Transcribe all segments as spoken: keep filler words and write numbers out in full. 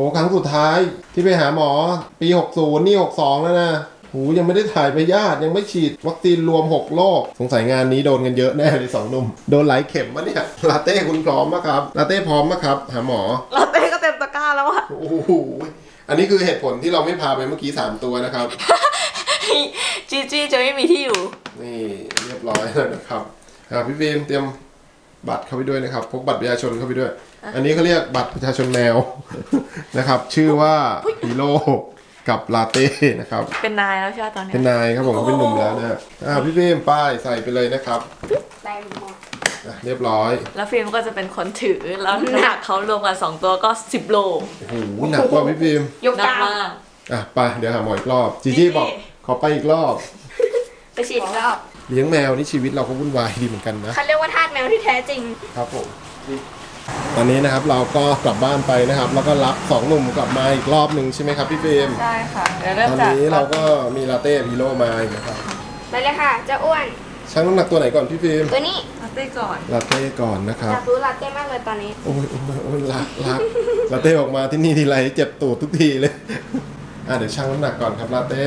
ครั้งสุดท้ายที่ไปหาหมอปีหกสิบนี่หกสิบสองแล้วนะโหยังไม่ได้ถ่ายพยาธิยังไม่ฉีดวัคซีนรวมหกโรคสงสัยงานนี้โดนกันเยอะแน่เลยสองหนุ่มโดนหลายเข็มวะเนี่ยลาเต้คุณพร้อมไหมครับลาเต้พร้อมไหมครับหาหมอลาเต้ก็เต็มตะกร้าแล้วอะโอ้โหอันนี้คือเหตุผลที่เราไม่พาไปเมื่อกี้สามตัวนะครับจีจี้จะไม่มีที่อยู่นี่เรียบร้อยแล้วนะครับพี่ฟิล์มเตรียมบัตรเข้าไปด้วยนะครับพกบัตรประชาชนเข้าไปด้วยอันนี้เขาเรียกบัตรประชาชนแมวนะครับชื่อว่าฮีโร่กับลาเต้นะครับเป็นนายแล้วใช่ไหมตอนนี้เป็นนายครับผมเขาเป็นหนุ่มแล้วนะอ่าพี่ฟิล์มป้ายใส่ไปเลยนะครับได้หมดเรียบร้อยแล้วฟิล์มก็จะเป็นคนถือแล้วหนักเขารวมกันสองตัวก็สิบโลโอ้โหหนักกว่าพี่ฟิล์มยกตามากอ่ะไปเดี๋ยวหาหมออีกรอบจีจี้บอกขอไปอีกรอบไปฉีดอีกรอบเลี้ยงแมวนี่ชีวิตเราก็วุ่นวายดีเหมือนกันนะเขาเรียกว่าทาสแมวที่แท้จริงครับผมตอนนี้นะครับเราก็กลับบ้านไปนะครับแล้วก็รับสองหนุ่มกลับมาอีกรอบหนึ่งใช่ไหมครับพี่ฟิล์มใช่ค่ะตอนนี้เราก็มีลาเต้พีโร่มาอีกนะครับไปเลยค่ะเจ้าอ้วนชั่งน้ำหนักตัวไหนก่อนพี่ฟิล์มตัวนี้ลาเต้ก่อนลาเต้ก่อนนะครับอยากรู้ลาเต้มากเลยตอนนี้โอ้ยโอ้ยรักรักลาเต้ออกมาที่นี่ทีไรเจ็บตูดทุกทีเลยอ่ะเดี๋ยวชั่งน้ำหนักก่อนครับลาเต้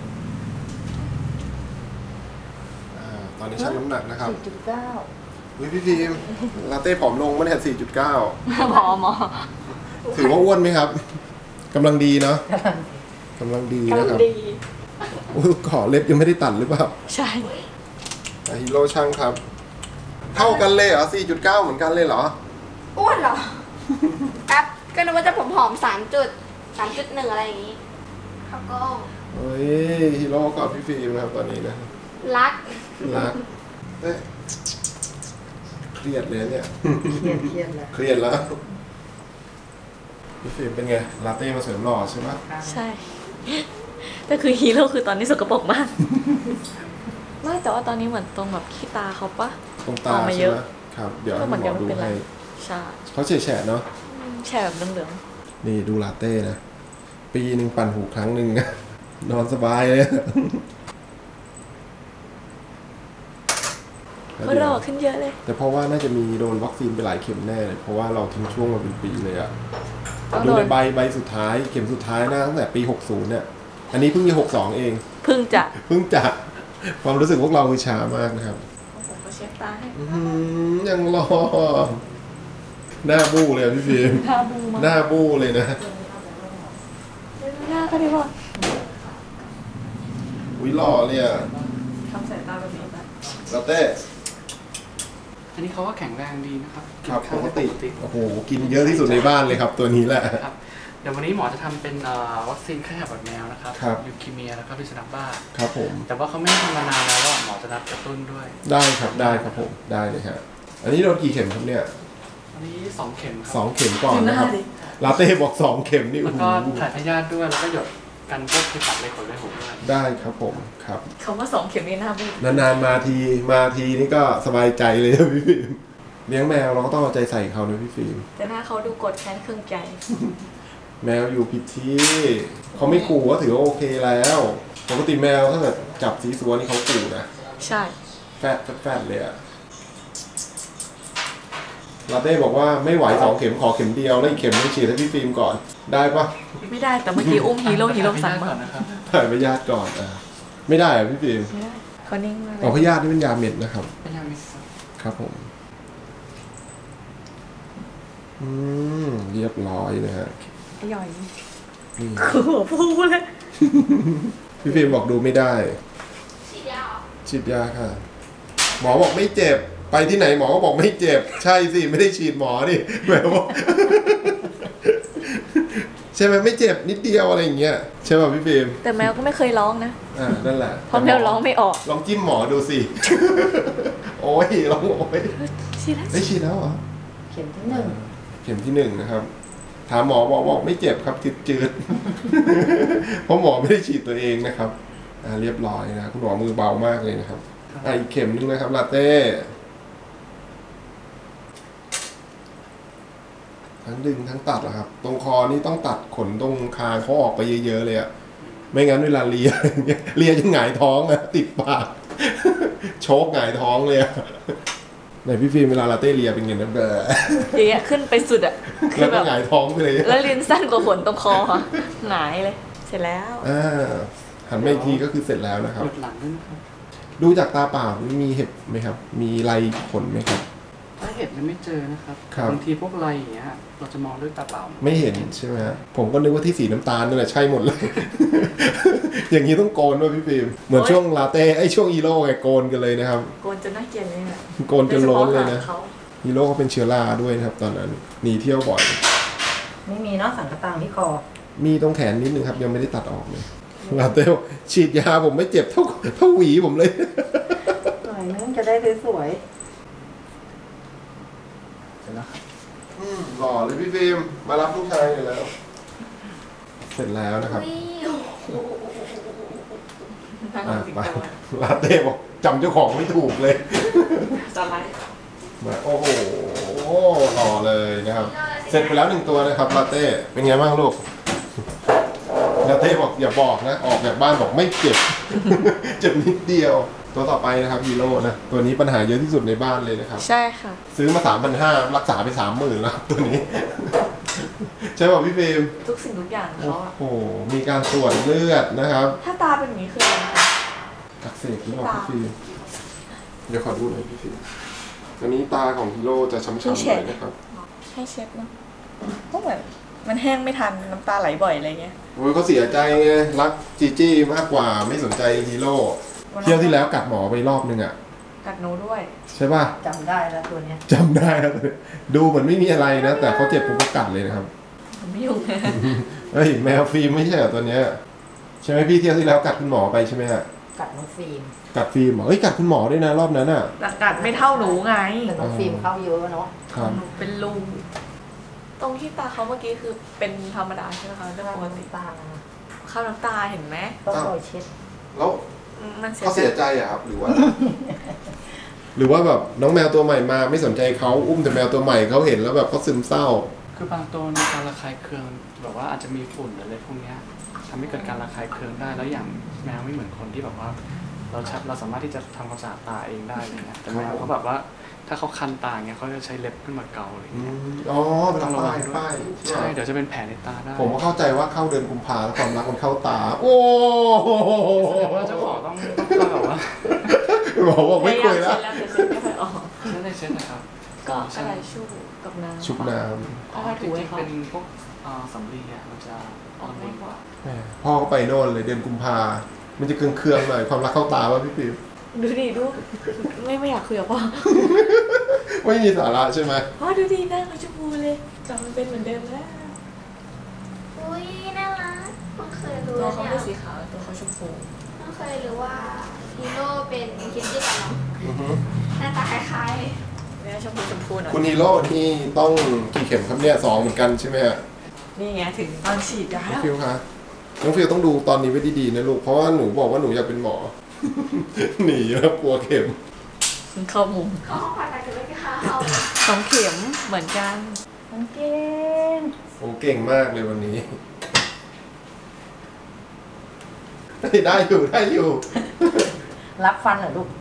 ตอนนี้ชั่งน้ำหนักนะครับสี่จุดเก้าวิพี่ฟิล์มลาเต้ผอมลงมันแค่ สี่จุดเก้าผอมเหรอถือว่าอ้วนไหมครับกำลังดีเนาะกำลังดีนะครับอุ้ยขอเล็บยังไม่ได้ตัดหรือเปล่าใช่ฮีโร่ช่างครับเท่ากันเลยเหรอ สี่จุดเก้า เหมือนกันเลยเหรออ้วนเหรอแอปก็นึกว่าจะผมผอมสามจุดสามจุดหนึ่งอะไรอย่างนี้เขาก็เฮ้ยฮีโร่กับพี่ฟิล์มนะครับตอนนี้นะรักรักเครียดเลยเนี่ยเครียดเครียดแล้วเครียดแล้วพี่ฟิล์มเป็นไงลาเต้มาเสริมหล่อใช่ไหมใช่แต่คือฮีโร่คือตอนนี้สกปรกมากไม่แต่ว่าตอนนี้เหมือนตรงแบบขี้ตาเขาปะตรงตาใช่ไหมครับเดี๋ยวให้หมอดูให้ใช่เขาแฉะเนาะแฉะแบบเหลืองๆนี่ดูลาเต้นะปีหนึ่งปั่นหูครั้งหนึ่งนะนอนสบายเลยเขาหล่อขึ้นเยอะเลยแต่เพราะว่าน่าจะมีโดนวัคซีนไปหลายเข็มแน่เลยเพราะว่าเราทิ้งช่วงมาเป็นปีเลยอะดูในใบใบสุดท้ายเข็มสุดท้ายนะตั้งแต่ปีหกสิบเนี่ยอันนี้เพิ่งจะหกสิบสองเองเพิ่งจะเพิ่งจะความรู้สึกพวกเราคือช้ามากนะครับผมก็เช็คตาให้ยังรอหน้าบู้เลยพี่ฟิล์มหน้าบู้เลยนะหน้าก็ดีพอวิหล่อเลยอะทำสายตาแบบนี้ไปลาเต้อันนี้เขาว่าแข็งแรงดีนะครับครับปกติโอ้โหกินเยอะที่สุดในบ้านเลยครับตัวนี้แหละเดี๋ยววันนี้หมอจะทำเป็นวัคซีนไข้หวัดแมวนะครับยูคิเมียแล้วก็พิษสุนัขบ้าครับผมแต่ว่าเขาไม่ทำมานานแล้วหมอจะนัดกระตุ้นด้วยได้ครับได้ครับผมได้เลยครับอันนี้โดนกี่เข็มครับเนี่ยอันนี้สองเข็มสองเข็มก่อนนะครับลาเต้บอกสองเข็มนี่แล้วก็ถ่ายพยาธิด้วยแล้วก็หยดกันพวกที่ตัดเลยขนเลยหูด้วยได้ครับผมครับเขาว่าสองเข็มนี่น่าบูดนานๆมาทีมาทีนี่ก็สบายใจเลยพี่ฟิล์มเลี้ยงแมวเราก็ต้องเอาใจใส่เขานะพี่ฟิล์มแต่หน้าเขาดูกดแค้นเครื่องใจแมวอยู่ผิดที่เขาไม่ขู่ก็ถือว่าโอเคแล้วปกติแมวถ้าเกิดจับสีสัวนี่เขาขู่นะใช่แฟดแฟดเลยอะลาเต้บอกว่าไม่ไหวสองเข็มขอเข็มเดียวแล้วอีกเข็มนึงฉีดให้พี่ฟิล์มก่อนได้ปะไม่ได้แต่เมื่อกี้อุ้มฮีโร่ฮีโร่สั่งมาถ่ายพยาธิก่อนอ่ะไม่ได้อะพี่ฟิล์มไม่ได้เขานิ่งมากอ๋อพยาธินี่เป็นยาเม็ดนะครับเป็นยาเม็ดครับผมอืมเรียบร้อยนะฮะย่อยนี่หัวพูเลยพี่ฟิล์มบอกดูไม่ได้ฉีดยาฉีดยาค่ะหมอบอกไม่เจ็บไปที่ไหนหมอก็บอกไม่เจ็บใช่สิไม่ได้ฉีดหมอนี่แมวบอกใช่ไหมไม่เจ็บนิดเดียวอะไรอย่างเงี้ยใช่ป่ะพี่ฟิล์มแต่แมวก็ไม่เคยร้องนะอ่านั่นแหละเพราะแมวร้องไม่ออกลองจิ้มหมอดูสิโอ้ยลองโอ้ยฉีดแล้วได้ฉีดแล้วเหรอเข็มที่หนึ่งเข็มที่หนึ่งนะครับถามหมอบอกบอกไม่เจ็บครับจืดๆเพราะหมอไม่ได้ฉีดตัวเองนะครับอ่าเรียบร้อยนะคุณหมอมือเบามากเลยนะครับอ่าอีกเข็มนึงนะครับลาเต้ทั้งดึงทั้งตัดเหรอครับตรงคอนี่ต้องตัดขนตรงคางเขาออกไปเยอะๆเลยอะไม่งั้นเวลาเลียเลียจะหงายท้องอะติดปากโชกหงายท้องเลยอะไหนพี่ฟิล์มเวลาลาเต้เลียเป็นไงนะเบอร์อย่างเงี้ยขึ้นไปสุดอ่ะคืแล้วอแบก็บหงายท้องไปเลยแล้วลิ้นสั้นกว่าขนตรงคอค่ะหงายเลย เสร็จแล้วอ่าหันมาอีกทีก็คือเสร็จแล้วนะครับหยุดหลังด้วยนะครับดูจากตาเปล่ามีเห็บไหมครับ มีลายขนไหมครับถ้าเห็ดยังไม่เจอนะครับครับบางทีพวกไรอย่างเงี้ยเราจะมองด้วยตาเปล่าไม่เห็นใช่ไหมฮะผมก็นึกว่าที่สีน้ำตาลนั่นแหละใช่หมดเลย อย่างนี้ต้องโกนด้วยพี่ฟิล์มเหมือนช่วงลาเต้ไอยช่วงอีโร่ไงโกนกันเลยนะครับโกนจนน่าเกลียดเลยเนี่ยโกนจนโล้นเลยนะโดฉพาหางเขาฮีโร่เขาเป็นเชื้อราด้วยนะครับ ตอนนั้นหนีเที่ยวบ่อยไม่มีเนาะสังกะตังที่คอมีตรงแขนนิดนึงครับยังไม่ได้ตัดออกเลยลาเต้บอกฉีดยาผมไม่เจ็บเท่าเท่าหวีผมเลยหน่อยนึงจะได้สวยเสร็จแล้วครับอืมหล่อเลยพี่ฟิล์มมารับลูกชายเลยแล้ว เสร็จแล้วนะครับอ่ะไปลาเต้บอกจำเจ้าของไม่ถูกเลยจะไลฟ์มาโอ้โหหล่อเลยนะครับ เสร็จไปแล้วหนึ่งตัวนะครับลาเต้เป็นไงบ้างลูกลาเต้บอกอย่าบอกนะ ออกจากบ้านบอกไม่เจ็บ เจ็บนิดเดียว ตัวต่อไปนะครับฮีโร่นะตัวนี้ปัญหาเยอะที่สุดในบ้านเลยนะครับใช่ค่ะซื้อมาสามพันห้ารักษาไปสามหมื่นแล้วตัวนี้ ใช่ป่ะพี่ฟิล์มทุกสิ่งทุกอย่างของโอ้เขาอะโหมีการตรวจเลือดนะครับถ้าตาเป็นอย่างนี้คืออะไรคะกักเสบหรือเปล่าพี่ฟิล์มเดี๋ยวขอดูหน่อยพี่ฟิล์มอันนี้ตาของฮีโร่จะช้ำๆหน่อยนะครับให้เช็ดเนาะก็เหมือนมันแห้งไม่ทันน้ำตาไหลบ่อยอะไรเงี้ยโอ้ยเขาเสียใจไงรักจีจี้มากกว่าไม่สนใจฮีโร่เที่ยวที่แล้วกัดหมอไปรอบนึงอ่ะกัดหนูด้วยใช่ป่ะๆจำได้แล้วตัวเนี้ยจำได้ครับดูเหมือนไม่มีอะไรนะ แต่เขาเจ็บปุ๊บก็กัดเลยนะครับผมไม่ยุ่งเฮ้ยแมวฟิล์มไม่ใช่เหรอตัวเนี้ยใช่ไหมพี่เที่ยวที่แล้วกัดคุณหมอไปใช่ไหมฮะกัดน้องฟิล์มกัดฟิล์มเหรอเฮ้ยกัดคุณหมอด้วยนะรอบนั้นอ่ะแต่กัดไม่เท่าหนูไงแต่น้องฟิล์มเข้าเยอะเนาะครับหนูเป็นลุงตรงที่ตาเขาเมื่อกี้คือเป็นธรรมดาใช่ไหมคะเรื่องปกติตาเข้าน้ำตาเห็นไหมต้องคอยเช็ดแล้วมันเสียเขาเสียใจอะครับหรือว่า หรือว่าแบบน้องแมวตัวใหม่มาไม่สนใจเขาอุ้มแต่แมวตัวใหม่เขาเห็นแล้วแบบเขาซึมเศร้าคือบางตัวในการระคายเคืองแบบว่าอาจจะมีฝุ่นหรืออะไรพวกเนี้ยทำให้เกิดการระคายเคืองได้แล้วอย่างแมวไม่เหมือนคนที่แบบว่า เราชัดเราสามารถที่จะทำความสะอาดตาเองได้อะไรเงี้ยแต่แมวเขาแบบว่าถ้าเขาคันตาเงี้ยเขาจะใช้เล็บขึ้นมาเกาอะไรอืเงี้ยมอ๋อเป็นต้องระวัป้าง ยด้วยป้ายใช่เดี๋ยวจะเป็นแผลในตาได้ผมก็เข้าใจว่าเข้าเดือนกุมภาแล้วความรักมันเข้าตา โอ้แสดงว่าเจ้าของต้องต้องแบบว่าบอกว่าไม่คุยพแล้วยายามเช็ดแล้วแต่เช็ดไม่ค่อยออกใช้ในเช็ดนะครับก็อะไรชูกับน้ำชุบน้อ๋อจริงๆเป็นพวกอ่าสำลีอ่ะมันจะอ่อนกว่าำแหมพ่อก็ไปโน่นเลยเดือนกุมภามันจะเคืองๆหน่อยความรักเข้าตาว่าพี่ฟิล์มดูดิดูไม่ไม่อยากคุยกับพ่อไม่มีสาระใช่ไหมพ่อดูดิหน้าเขาชมพูเลยกลับมันเป็นเหมือนเดิมแล้วอุ้ยน่ารักเพิ่งเคยรู้ตัวเขาเนี่เป็นยสีขาวตัวเขาชมพูเพิ่งเคยรู้ว่าฮีโร่เป็นคิตตี้กับน้องอือฮึหน้าตาคล้ายเนี่ยชมพูชมพูหน่อยคุณฮีโร่ที่ต้องกี่เข็มครับเนี่ยสองเหมือนกันใช่ไหมฮะนี่ไงถึงตอนฉีดยาน้องแล้วฟิลคะน้องฟิลต้องดูตอนนี้ไว้ดีๆนะลูกเพราะว่าหนูบอกว่าหนูอยากเป็นหมอ หนีแล้วกลัวเข็มเข้ามุมๆเขาห้องผ่าตัดกันเลยค่ะเขาสองเข็มเหมือนกันน้องเก่งโอ้เก่งมากเลยวันนี้ ได้อยู่ได้อยู่รับฟันเหรอลูก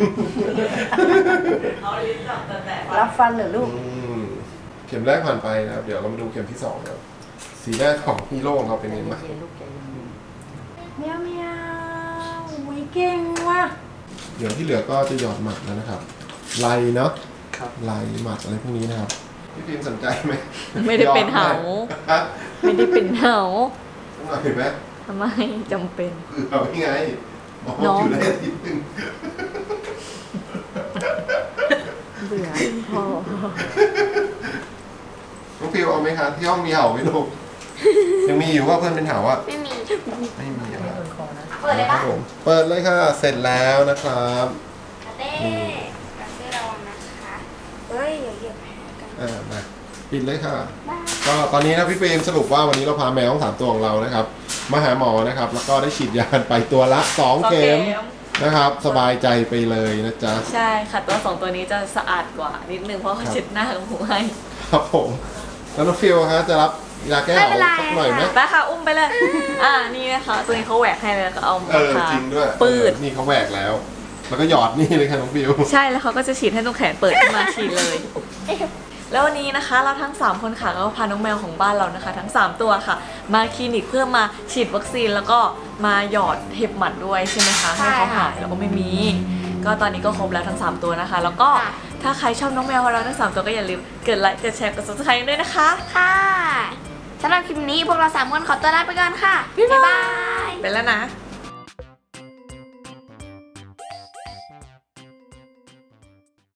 เอาลิ้นจับแต่แต่รับฟันเหรอลูกอืมเข็มแรกผ่านไปนะครับ เดี๋ยวเรามาดูเข็มที่สองครับสีหน้าของฮีโร่ของเราเป็นยังไงบ้างเย็นๆลูกใจเย็นๆเมียวเมียวอุ้ยเก่งว่ะเดี๋ยวที่เหลือก็จะหยอดหมัดแล้วนะครับไลเนาะครับไลหมัดอะไรพวกนี้นะครับพี่พิมสนใจไหมไม่ได้เป็นเหาฮะไม่ได้เป็นเหาต้องหน่อยไหมทำไมจำเป็นเผื่อไว้ไงบอกน้องอยู่ได้อาทิตย์หนึงเบื่อพอน้องฟิวเอาไหมคะที่ห้องมีเห่าไหมลูก ยังมีอยู่ว่าเพื่อนเป็นเห่าอ่ะไม่มีไม่มีไม่นะโดนคอนะเปิดเลยครัปะบผมเปิดเลยค่ะ เสร็จแล้วนะครับกระเต้กระเต้ระวังนะคะเฮ้ยอย่าเหยียบแผลกันอ่ามาปิดเลยค่ะบ้าก็ตอนนี้นะพี่เฟรมสรุปว่าวันนี้เราพาแมวทั้งสามตัวของเรานะครับมาหาหมอนะครับ แล้วก็ได้ฉีดยากันไปตัวละสองเข็มนะครับ สบายใจไปเลยนะจ๊ะใช่ค่ะตัวสองตัวนี้จะสะอาดกว่านิดนึงเพราะเขาเช็ดหน้ากับหูให้ครับผมแล้วน้องฟิวฮะจะรับยาแก้เห่าสักหน่อยไหมไปค่ะอุ้มไปเลย อ่านี่นะคะตัวนี้เขาแหวกให้เลยแล้วก็เอาเออมาทาจริงด้วยปืดนี่เขาแหวกแล้วแล้วก็หยอดนี่เลยค่ะน้องฟิวใช่แล้วเขาก็จะฉีดให้ตรงแขนเปิดขึ้นมาฉีดเลย แล้ววันนี้นะคะเราทั้งสามคนค่ะก็พาน้องแมวของบ้านเรานะคะ ทั้งสามตัวค่ะ มาคลินิกเพื่อมาฉีดวัคซีนแล้วก็มาหยอดเห็บหมัดด้วยใช่ไหมคะให้เขาหายแล้วก็ไม่มี ก็ตอนนี้ก็ครบแล้วทั้งสามตัวนะคะ แล้วก็ถ้าใครชอบน้องแมวของเราทั้งสามตัวก็อย่าลืมกดไลค์กดแชร์กด ซับสไครบ์ ด้วยนะคะค่ะสำหรับคลิปนี้พวกเราสามคนขอตัวลาไปก่อนค่ะ บ๊ายบายไปแล้วนะ